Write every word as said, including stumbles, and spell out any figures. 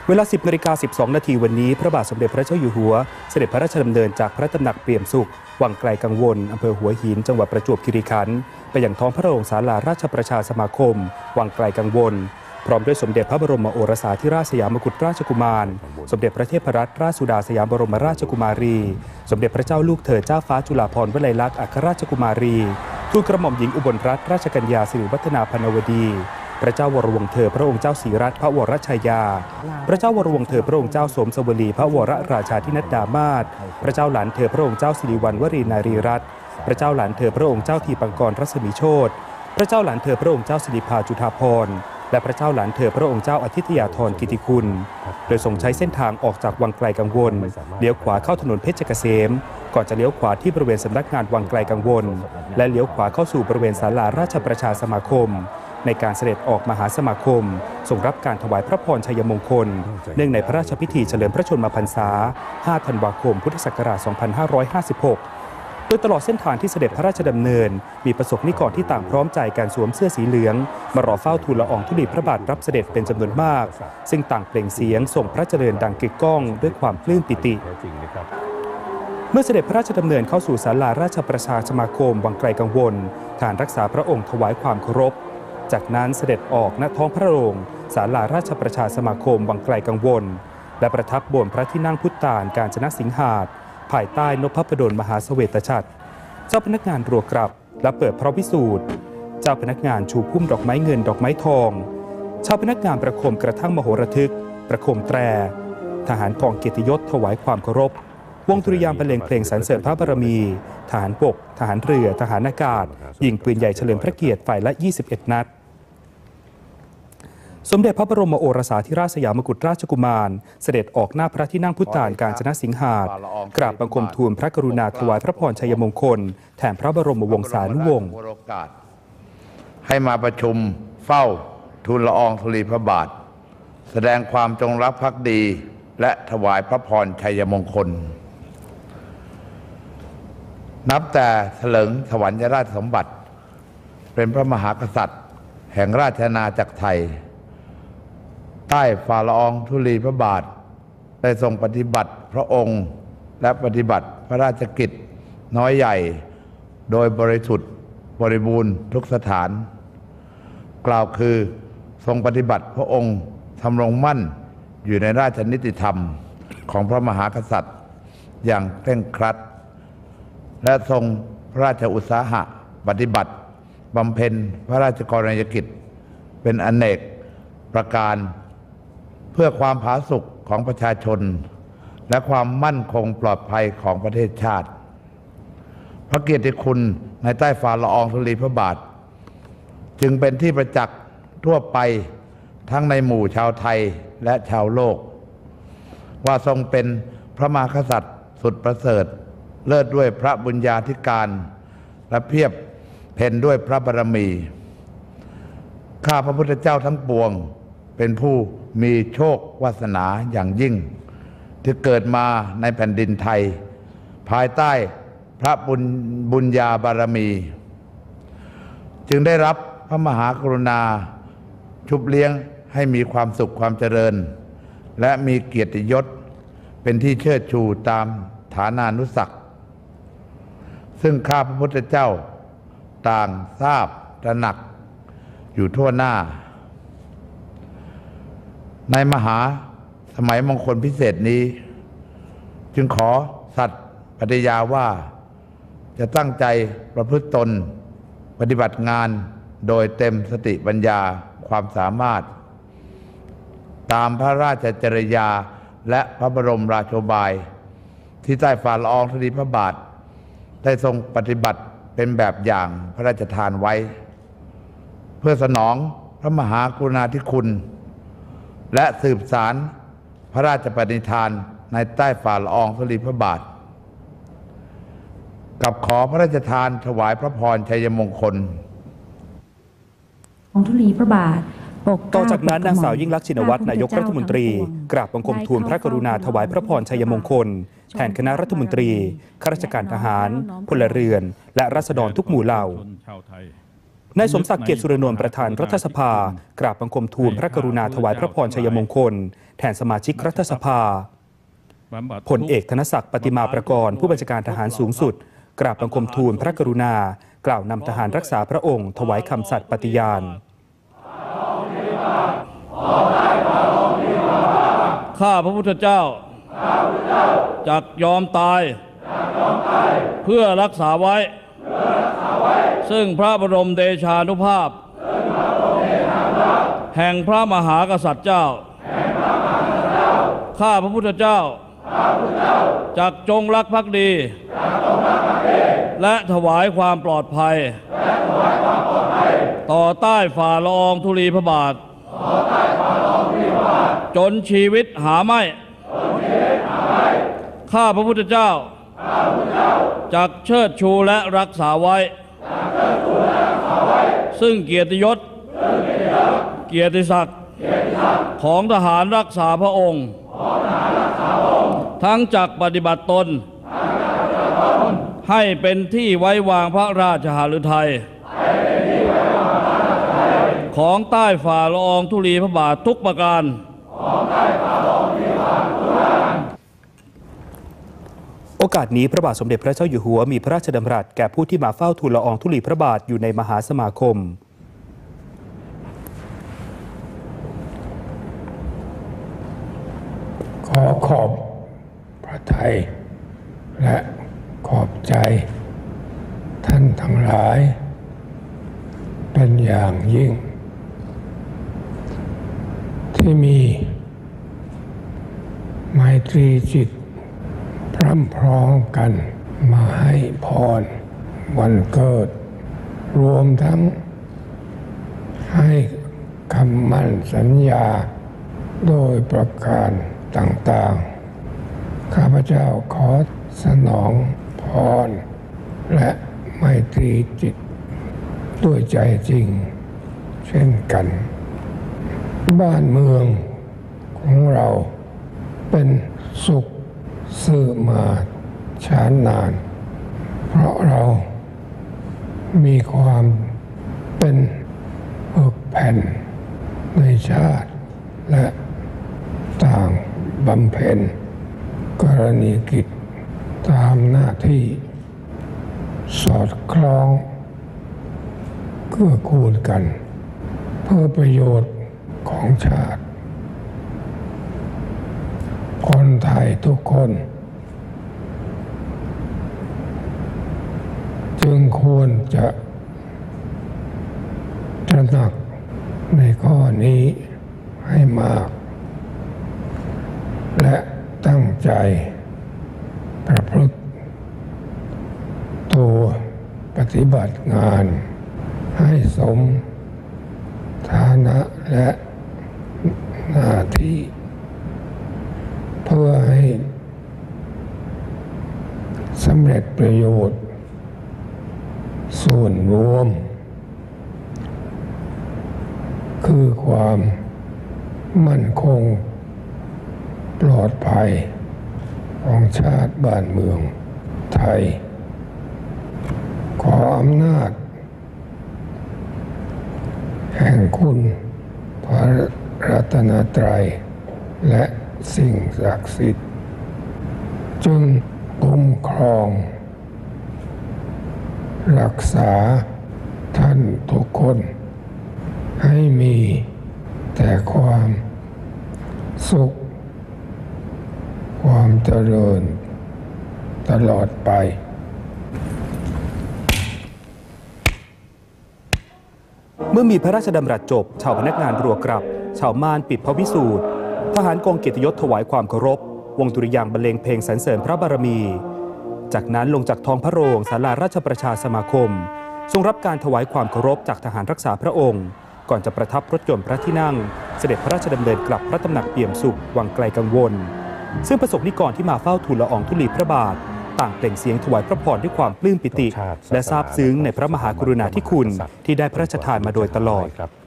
เวลา สิบนาฬิกาสิบสองนาทีวันนี้พระบาทสมเด็จพระเจ้าอยู่หัวเสด็จพระราชดำเนินจากพระตำหนักเปี่ยมสุขวังไกลกังวลอำเภอหัวหินจังหวัดประจวบคีรีขันธ์ไปยังท้องพระโรงศาลาราชประชาสมาคมวังไกลกังวลพร้อมด้วยสมเด็จพระบรมโอรสาธิราชสยามกุฎราชกุมารสมเด็จพระเทพรัตนราชสุดาสยามบรมราชกุมารีสมเด็จพระเจ้าลูกเธอเจ้าฟ้าจุฬาภรณ์วลัยลักษณ์อัครราชกุมารีทูลกระหม่อมหญิงอุบลรัตนราชกัญญาสิริวัฒนาพนวดีพระเจ้าวรวงศ์เธอพระองค์เจ้าศรีรัตน์พระวรชายาพระเจ้าวรวงศ์เธอพระองค์เจ้าสมสวลีพระวรราชาธินัดดามาศพระเจ้าหลานเธอพระองค์เจ้าสิริวัณวรีนารีรัตน์พระเจ้าหลานเธอพระองค์เจ้าทีปังกรรัศมีโชติพระเจ้าหลานเธอพระองค์เจ้าสิริภาจุฑาภรณ์และพระเจ้าหลานเธอพระองค์เจ้าอาทิตยาธรกิติคุณโดยทรงใช้เส้นทางออกจากวังไกลกังวลเลี้ยวขวาเข้าถนนเพชรเกษมก่อนจะเลี้ยวขวาที่บริเวณสำนักงานวังไกลกังวลและเลี้ยวขวาเข้าสู่บริเวณศาลาราชประชาสมาคมในการเสด็จออกมหาสมาคมทรงรับการถวายพระพรชัยมงคลเนื่องในพระราชพิธีเฉลิมพระชนมพรรษาห้าธันวาคมพุทธศักราชสองพันห้าร้อยห้าสิบหกโดยตลอดเส้นทางที่เสด็จพระราชดำเนินมีประสบนิกรที่ต่างพร้อมใจการสวมเสื้อสีเหลืองมารอเฝ้าทูลละอองธุลีพระบาทรับเสด็จเป็นจำนวนมากซึ่งต่างเปล่งเสียงส่งพระเจริญดังกึกก้องด้วยความปลื้มปิติเมื่อเสด็จพระราชดำเนินเข้าสู่ศาลาราชประชาสมาคมวังไกลกังวลฐานรักษาพระองค์ถวายความเคารพจากนั้นเสด็จออกณท้องพระโรงศาลาราชประชาสมาคมวังไกลกังวลและประทับบนพระที่นั่งพุทธานกาญจนสิงหาสน์ภายใต้นพพดลมหาเสวตฉัตรเจ้าพนักงานรัวกลับและเปิดพระวิสูตรเจ้าพนักงานชูพุ่มดอกไม้เงินดอกไม้ทองเจ้าพนักงานประโคมกระทั่งมโหระทึกประโคมแตรทหารกองเกียรติยศถวายความเคารพวงดุริยางค์บรรเลงเพลงสรรเสริญพระบารมีทหารบกทหารเรือทหารอากาศยิงปืนใหญ่เฉลิมพระเกียรติฝ่ายละยี่สิบเอ็ดนัดสมเด็จพระบรมโอรสาธิราชสยามกุฎราชกุมารเสด็จออกหน้าพระที่นั่งพุทธานกาญจนสิงหาสน์กราบบังคมทูลพระกรุณาถวายพระพรชัยมงคลแทนพระบรมวงศานุวงศ์ให้มาประชุมเฝ้าทูลละอองธุลีพระบาทแสดงความจงรักภักดีและถวายพระพรชัยมงคลนับแต่เถลิงถวัลยราชสมบัติเป็นพระมหากษัตริย์แห่งราชอาณาจักรไทยใต้ฝ่าละอองธุลีพระบาทได้ทรงปฏิบัติพระองค์และปฏิบัติพระราชกิจน้อยใหญ่โดยบริสุทธิ์บริบูรณ์ทุกสถานกล่าวคือทรงปฏิบัติพระองค์ทำรงมั่นอยู่ในราชนิติธรรมของพระมหากษัตริย์อย่างเคร่งครัดและทรงพระราชอุตสาหะปฏิบัติบำเพ็ญพระราชกรณียกิจเป็นอเนกประการเพื่อความผาสุกของประชาชนและความมั่นคงปลอดภัยของประเทศชาติพระเกียรติคุณในใต้ฝ่าละอองธุลีพระบาทจึงเป็นที่ประจักษ์ทั่วไปทั้งในหมู่ชาวไทยและชาวโลกว่าทรงเป็นพระมหากษัตริย์สุดประเสริฐเลิศด้วยพระบุญญาธิการและเพียบเพ็ญด้วยพระบารมีข้าพระพุทธเจ้าทั้งปวงเป็นผู้มีโชควาสนาอย่างยิ่งที่เกิดมาในแผ่นดินไทยภายใต้พระบุญบุญญาบารมีจึงได้รับพระมหากรุณาชุบเลี้ยงให้มีความสุขความเจริญและมีเกียรติยศเป็นที่เชิดชูตามฐานานุศักดิ์ซึ่งข้าพระพุทธเจ้าต่างทราบตระหนักอยู่ทั่วหน้าในมหาสมัยมงคลพิเศษนี้จึงขอสัตย์ปฏิญาว่าจะตั้งใจประพฤติตนปฏิบัติงานโดยเต็มสติปัญญาความสามารถตามพระราชจริยาและพระบรมราโชบายที่ใต้ฝ่าละอองธุลีพระบาทได้ทรงปฏิบัติเป็นแบบอย่างพระราชทานไว้เพื่อสนองพระมหากรุณาธิคุณและสืบสารพระราชปณิธานในใต้ฝ่าละอองธุลีพระบาทกับขอพระราชทานถวายพระพรชัยมงคลองธุลีพระบาทต่อจากนั้นนางสาวยิ่งลักษณ์ชินวัตรนายกรัฐมนตรีกราบบังคมทูลพระกรุณาถวายพระพรชัยมงคลแทนคณะรัฐมนตรีข้าราชการทหารพลเรือนและราษฎรทุกหมู่เหล่านายสมศักดิ์เกียรติสุรนนท์ประธานรัฐสภากราบบังคมทูลพระกรุณาถวายพระพรชัยมงคลแทนสมาชิกรัฐสภาพลเอกธนศักดิ์ปฏิมาประกรณ์ผู้บัญชาการทหารสูงสุดกราบบังคมทูลพระกรุณากล่าวนำทหารรักษาพระองค์ถวายคำสัตย์ปฏิญาณข้าพระพุทธเจ้าจักยอมตายเพื่อรักษาไว้ซึ่งพระบรมเดชานุภาพแห่งพระมหากษัตริย์เจ้าข้าพระพุทธเจ้าจักจงรักภักดีและถวายความปลอดภัยต่อใต้ฝ่าละอองธุลีพระบาทจนชีวิตหาไม่ข้าพระพุทธเจ้าจักเชิดชูและรักษาไว้ซึ่งเกียรติยศเกียรติศักดิ์ของทหารรักษาพระองค์ทั้งจักปฏิบัติตนให้เป็นที่ไว้วางพระราชหฤทัยของใต้ฝ่าละอองธุลีพระบาททุกประการโอกาสนี้พระบาทสมเด็จพระเจ้าอยู่หัวมีพระราชดำรัสแก่ผู้ที่มาเฝ้าทูลละอองธุลีพระบาทอยู่ในมหาสมาคมขอขอบพระทัยและขอบใจท่านทั้งหลายเป็นอย่างยิ่งที่มีไมตรีจิตพร้อมพร้อมกันมาให้พรวันเกิดรวมทั้งให้คำมั่นสัญญาโดยประการต่างๆข้าพเจ้าขอสนองพรและไมตรีจิตด้วยใจจริงเช่นกันบ้านเมืองของเราเป็นสุขสืบมาช้านานเพราะเรามีความเป็นปึกแผ่นในชาติและต่างบำเพ็ญกรณียกิจตามหน้าที่สอดคล้องเกื้อกูลกันเพื่อประโยชน์ของชาติคนไทยทุกคนจึงควรจะตระหนักในข้อนี้ให้มากและตั้งใจประพฤติตัวปฏิบัติงานให้สมฐานะและหน้าที่เพื่อให้สำเร็จประโยชน์ส่วนรวมคือความมั่นคงปลอดภัยของชาติบ้านเมืองไทยขออำนาจแห่งคุณพระรัตนตรัยและสิ่งศักดิ์สิทธิ์จึงคุ้มครองรักษาท่านทุกคนให้มีแต่ความสุขความเจริญตลอดไปเมื่อมีพระราชดำรัสจบชาวพนักงานรัวกลับชาวม่านปิดพระวิสูตรทหารกองเกียรติยศถวายความเคารพวงดุริยางค์บรรเลงเพลงสรรเสริญพระบารมีจากนั้นลงจากท้องพระโรงศาลาราชประชาสมาคมทรงรับการถวายความเคารพจากทหารรักษาพระองค์ก่อนจะประทับรถยนต์พระที่นั่งเสด็จพระราชดำเนินกลับพระตำหนักเปี่ยมสุขวังไกลกังวลซึ่งประสบนิกรที่มาเฝ้าทูลละอองธุลีพระบาทต่างเปล่งเสียงถวายพระพรด้วยความปลื้มปิติและซาบซึ้งในพระมหากรุณาธิคุณที่ได้พระราชทานมาโดยตลอด